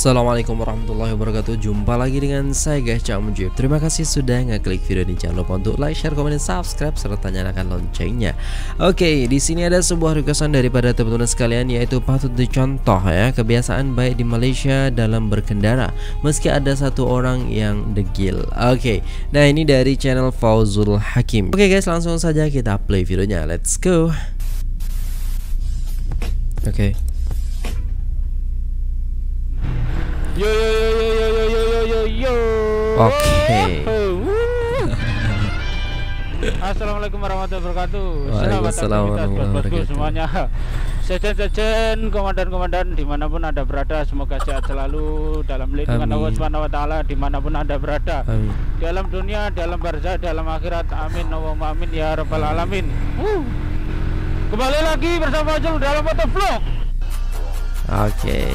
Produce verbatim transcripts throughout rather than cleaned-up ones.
Assalamualaikum warahmatullahi wabarakatuh. Jumpa lagi dengan saya guys, Cak Mujib. Terima kasih sudah ngeklik video ini. Jangan lupa untuk like, share, komen, dan subscribe serta nyalakan loncengnya. Oke, di sini ada sebuah requestan daripada teman-teman sekalian, yaitu patut dicontoh ya kebiasaan baik di Malaysia dalam berkendara meski ada satu orang yang degil. Oke, nah ini dari channel Fauzul Hakim. Oke guys, langsung saja kita play videonya. Let's go. Oke. Yo yo yo yo yo yo yo yo yo. Oke. Assalamualaikum warahmatullahi wabarakatuh. Waalaikumsalam warahmatullahi wabarakatuh semuanya. Sejen-sejen, komandan-komandan dimanapun anda berada, semoga sehat selalu dalam lindungan Allah Subhanahu Wa Taala dimanapun anda berada. Amin. Dalam dunia, dalam barzah, dalam akhirat. Amin Allahumma amin ya rabbal alamin. Uh. Kembali lagi bersama Fauzul dalam motovlog. Oke.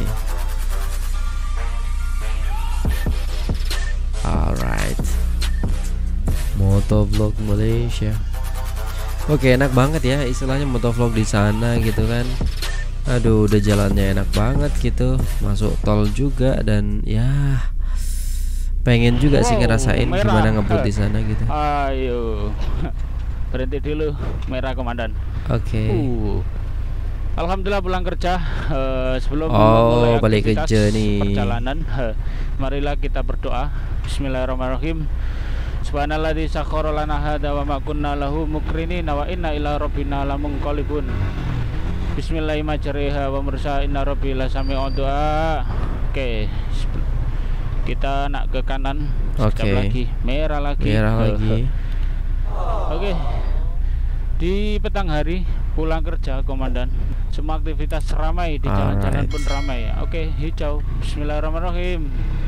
Alright, motovlog Malaysia. Oke, enak banget ya istilahnya motovlog di sana gitu kan. Aduh, udah jalannya enak banget gitu, masuk tol juga dan ya pengen juga sih ngerasain merah. Gimana ngebut di sana gitu. Ayo, berhenti dulu, merah komandan. Oke. Uh. Alhamdulillah pulang kerja. uh, sebelum oh, mulai balik aktivitas kerja nih. perjalanan, uh, marilah kita berdoa. Bismillahirrahmanirrahim. Subhanalladzi sakhkhara lana hadza wa ma kunna lahu muqrinina wa inna ila rabbina lamunqalibun. Bismillahirrahmanirrahim majriha wa mursaha inna rabbi lasami'ud du'a. Oke. Kita nak ke kanan. Sekejap Oke. lagi merah lagi. Merah lagi. Oke. Di petang hari pulang kerja komandan, semua aktivitas ramai di jalan-jalan pun ramai. Oke, hijau. Bismillahirrahmanirrahim.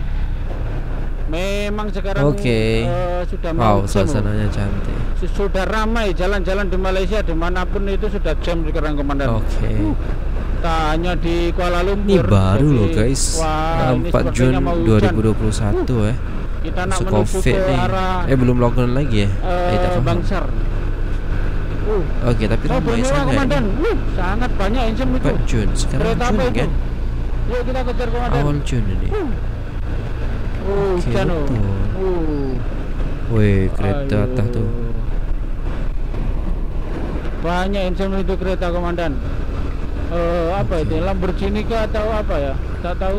Memang sekarang Oke. uh, sudah Wow, mau suasananya cantik. Sudah ramai jalan-jalan di Malaysia, dimanapun itu sudah jam sekarang komandan. Oke. Uh, tak hanya di Kuala Lumpur. Ini baru jadi, loh guys. wah, empat Juni dua ribu dua puluh satu ya. Kita nak Masuk menuju COVID ke nih. arah Eh belum lockdown lagi ya? uh, eh, tak paham. Bangsar. Uh. Oke, tapi Oh, ramai mewah sana komandan. ini. Uh, sangat banyak engine itu. empat Juni, sekarang Kereta apa Juni itu? kan? Yuk kita kejar komandan. Awal Juni nih. Uh. Oh, Oke, hujan oh. betul. Uh. Wih, kereta Ayo. atas tuh. Banyak engine itu kereta komandan. Uh, apa Oke. itu? Lamborghini ke atau apa ya? Tak tahu.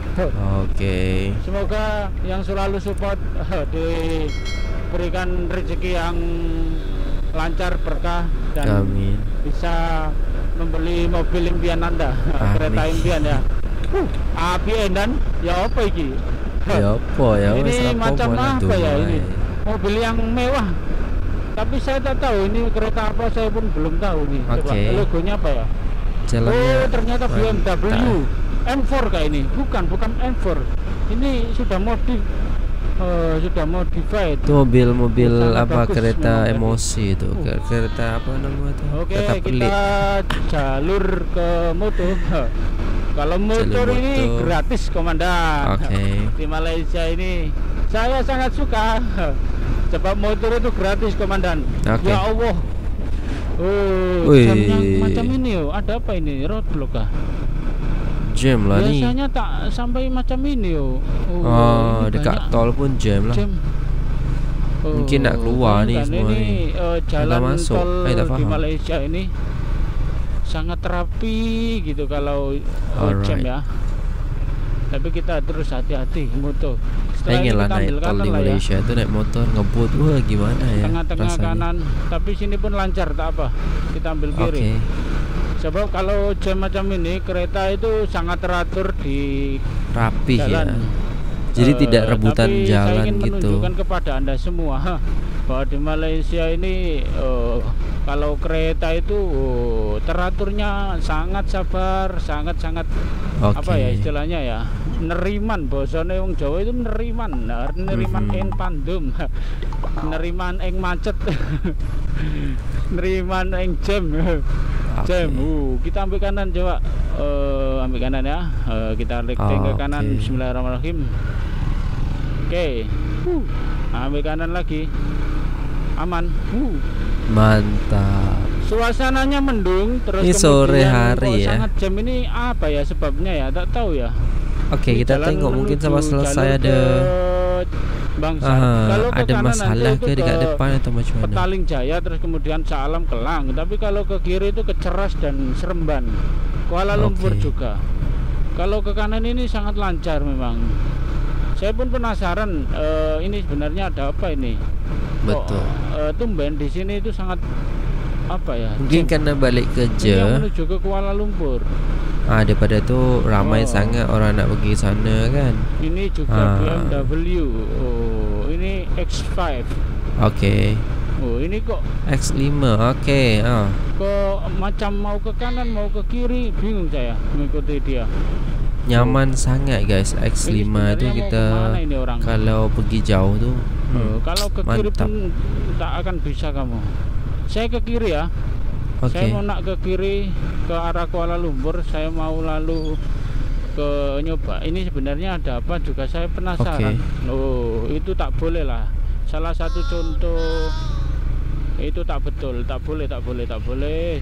Oke. Semoga yang selalu support uh, diberikan rezeki yang lancar, berkah dan Amin. bisa membeli mobil impian anda. Amin. Kereta impian ya. Uh, api dan ya apa iki? Ya apa ya? Ini wes rapopo macam lah apa ya tuh, ini? ay. Mobil yang mewah. Tapi saya tak tahu ini kereta apa, saya pun belum tahu nih. Coba Oke. logonya apa ya? Jalannya Oh, ternyata B M W mantap. M four kayak ini. Bukan, bukan M four. Ini sudah modif uh, sudah modified. Itu mobil-mobil Sangat apa bagus kereta memang tadi. emosi itu. Uh. Ke- Kereta apa namanya tuh? Oke, Kereta pelik. kita jalur ke moto. Kalau motor Jalur ini motor. gratis komandan. Oke. Di Malaysia ini saya sangat suka. Sebab motor itu gratis komandan. Oke. Ya Allah. Oh, Wih. jam yang macam ini yo. Ada apa ini? Roadblock kah? Jam lah nih. Biasanya tak sampai macam ini yo. Oh, ini dekat banyak tol pun jam lah. jam. Oh, Mungkin nak keluar nih kan semua ini, nih. eh, jalan Agak masuk. tol Eh, tak di faham. Malaysia ini sangat rapi gitu kalau eh, jam Alright. ya. Tapi kita terus hati-hati moto. Setelah ini Pengen lah kita naik ambil tol kanan di lah ya. Malaysia itu naik motor ngebut, wah gimana ya Tengah-tengah rasanya. kanan. Tapi sini pun lancar tak apa. Kita ambil Oke. kiri. Sebab kalau jam macam ini kereta itu sangat teratur di Rapih ya. jalan. Jadi Eh, tidak rebutan tapi jalan saya ingin gitu. menunjukkan kepada anda semua bahwa di Malaysia ini eh, kalau kereta itu oh, teraturnya sangat sabar, sangat-sangat Oke. apa ya istilahnya ya, neriman. Bahasane wong Jawa itu neriman, nah, neriman Mhm. ing pandum, neriman ing macet, neriman ing jam. Jam, uh, kita ambil kanan coba, uh, ambil kanan ya, uh, kita lifting ke kanan. Oke. Bismillahirrahmanirrahim. Oke, uh, ambil kanan lagi, aman. Uh. Mantap. Suasananya mendung, terus Ini sore kemudian hari kok ya. sangat jam ini apa ya sebabnya ya, tak tahu ya. Oke, Ini kita jalan tengok mungkin menuju sama selesai jalur ada ke Bangsar. Aha, Kalau ke ada kanan masalah nanti ke itu dekat ke depan atau macam mana? Petaling Jaya, terus kemudian Shah Alam Kelang. Tapi kalau ke kiri itu ke Ceras dan Seremban, Kuala Lumpur Oke. juga. Kalau ke kanan ini sangat lancar memang. Saya pun penasaran, eh, ini sebenarnya ada apa ini? Betul. Oh, eh, tumben di sini itu sangat apa ya? Mungkin jam. karena balik Ini yang kerja. menuju ke Kuala Lumpur. Ah, daripada tu ramai Oh. sangat orang nak pergi sana kan. Ini juga Ah. B M W. Oh, ini X lima. Okey. Oh, ini kok X lima. Okey. Ah. ke macam mau ke kanan mau ke kiri, bingung saya mengikuti dia. Nyaman sangat guys. X Ini lima tu sebenarnya mau kita kemana ini orang? kalau pergi jauh tu. Oh, Hmm. kalau ke kiri mantap. pun tak akan bisa kamu. Saya ke kiri ya. Saya Okey. mau nak ke kiri ke arah Kuala Lumpur. Saya mau lalu ke nyoba. Ini sebenarnya ada apa juga saya penasaran. Oh, itu tak boleh lah. Salah satu contoh itu tak betul, tak boleh, tak boleh, tak boleh.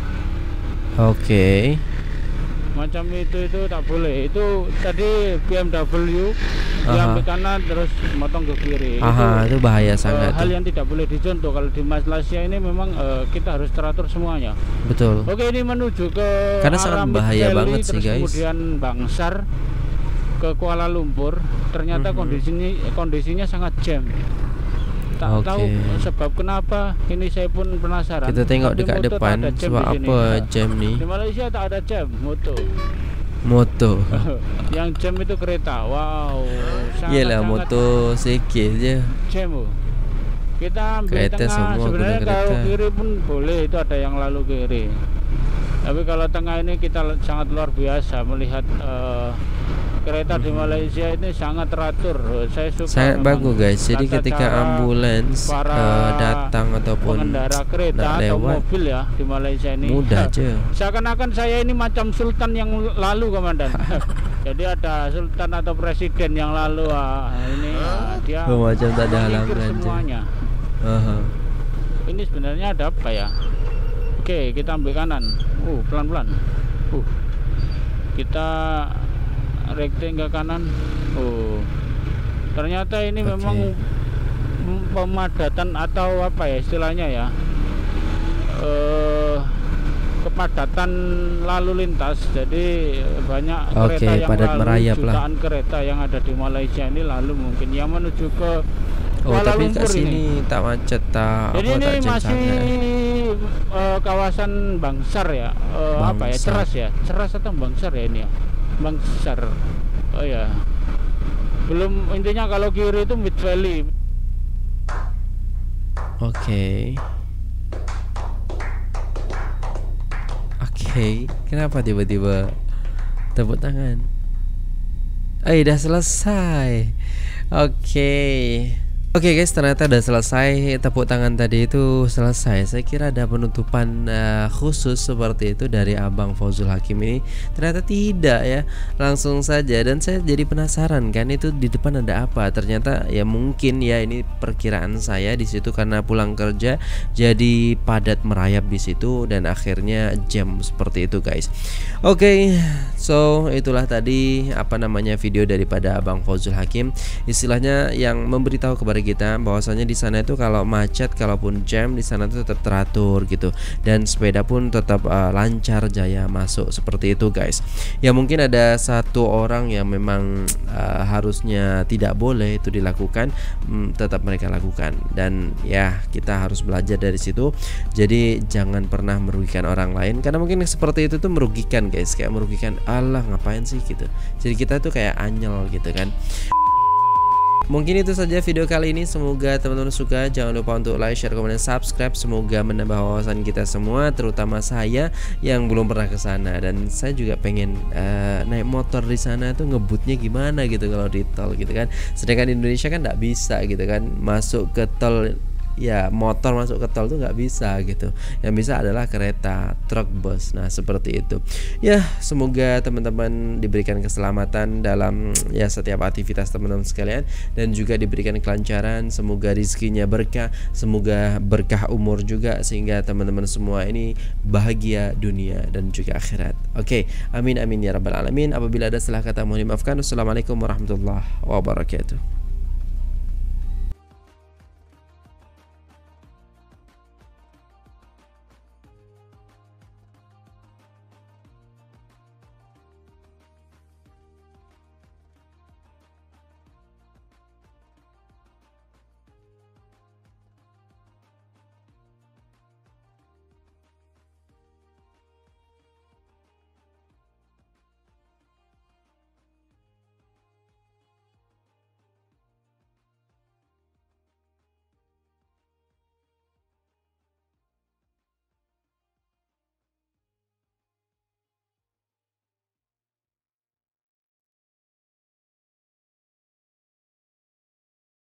Okey. Macam itu itu tak boleh. Itu tadi B M W yang Aha. ke kanan terus motong ke kiri. Aha, itu tu bahaya eh, sangat hal tu. yang tidak boleh dicontoh. Kalau di Malaysia ini memang eh, kita harus teratur semuanya. Betul. Oke, ini menuju ke Karena sangat arah Mid bahaya Valley, banget sih, terus guys. kemudian Bangsar ke Kuala Lumpur. Ternyata Mhm. kondisinya kondisinya sangat jam. Tak Oke. tahu sebab kenapa. Ini saya pun penasaran. Kita tengok Tapi dekat motor tak depan ada jam sebab di sini. apa Nah, jam ni? di Malaysia tak ada jam moto. Motor. Yang jam itu kereta. Wow. Yelah, sangat-sangat motor sikit je. jam. Oh. Kita ambil Kereta tengah. semua Sebenarnya guna kalau kereta. kiri pun boleh, itu ada yang lalu kiri. Tapi kalau tengah ini kita l- sangat luar biasa melihat eh, kereta di Malaysia ini sangat teratur. Saya suka. Sangat memang bagus guys. Jadi tata ketika cara ambulans para uh, datang ataupun pengendara kereta nak atau lewat, mobil ya di Malaysia ini mudah je. seakan-akan saya ini macam sultan yang lalu, komandan. Jadi ada sultan atau presiden yang lalu, ah, ini ah, dia Oh, macam tak ada memikir halangan je. semuanya. Aha. Ini sebenarnya ada apa ya? Oke, kita ambil kanan. Uh, pelan-pelan. Uh, kita rekting ke kanan. Oh, ternyata ini Oke. memang m- pemadatan atau apa ya istilahnya ya? Eh, kepadatan lalu lintas. Jadi banyak Oke, kereta yang padat lalu, merayap lah. jutaan kereta yang ada di Malaysia ini lalu mungkin yang menuju ke Oh, Kuala tapi Lumpur kat ini. sini tak macet tak Jadi apa ini tak jam masih sangat. eh, kawasan Bangsar ya, Eh, apa ya, Bangsar. Ceras ya, Ceras atau Bangsar ya ini ya, Bangsar. Oh ya, belum, intinya kalau kiri itu Mid Valley. Oke. Oke, kenapa tiba-tiba tepuk tangan? Eh, dah selesai. Oke. Oke guys, ternyata udah selesai. Tepuk tangan tadi itu selesai. Saya kira ada penutupan uh, khusus seperti itu dari Abang Fauzul Hakim ini. Ternyata tidak ya. Langsung saja. Dan saya jadi penasaran kan, itu di depan ada apa. Ternyata ya mungkin ya ini perkiraan saya di situ karena pulang kerja jadi padat merayap di situ dan akhirnya jam seperti itu guys. Oke, so itulah tadi apa namanya video daripada Abang Fauzul Hakim. Istilahnya yang memberitahu kepada kita bahwasanya di sana itu kalau macet, kalaupun jam di sana itu tetap teratur gitu, dan sepeda pun tetap uh, lancar jaya masuk seperti itu guys. Ya mungkin ada satu orang yang memang uh, harusnya tidak boleh itu dilakukan, mm, tetap mereka lakukan, dan ya kita harus belajar dari situ. Jadi jangan pernah merugikan orang lain, karena mungkin seperti itu tuh merugikan guys, kayak merugikan Allah ngapain sih gitu. Jadi kita tuh kayak anyel gitu kan. Mungkin itu saja video kali ini. Semoga teman-teman suka. Jangan lupa untuk like, share, komen, dan subscribe. Semoga menambah wawasan kita semua, terutama saya yang belum pernah ke sana. Dan saya juga pengen uh, naik motor di sana tuh ngebutnya gimana gitu kalau di tol gitu kan. Sedangkan di Indonesia kan nggak bisa gitu kan, masuk ke tol. Ya motor masuk ke tol tuh nggak bisa gitu. Yang bisa adalah kereta, truk, bus. Nah seperti itu. Ya semoga teman-teman diberikan keselamatan dalam ya setiap aktivitas teman-teman sekalian, dan juga diberikan kelancaran. Semoga rezekinya berkah, semoga berkah umur juga, sehingga teman-teman semua ini bahagia dunia dan juga akhirat. Oke, amin amin ya rabbal alamin. Apabila ada salah kata mohon dimaafkan. Wassalamualaikum warahmatullahi wabarakatuh.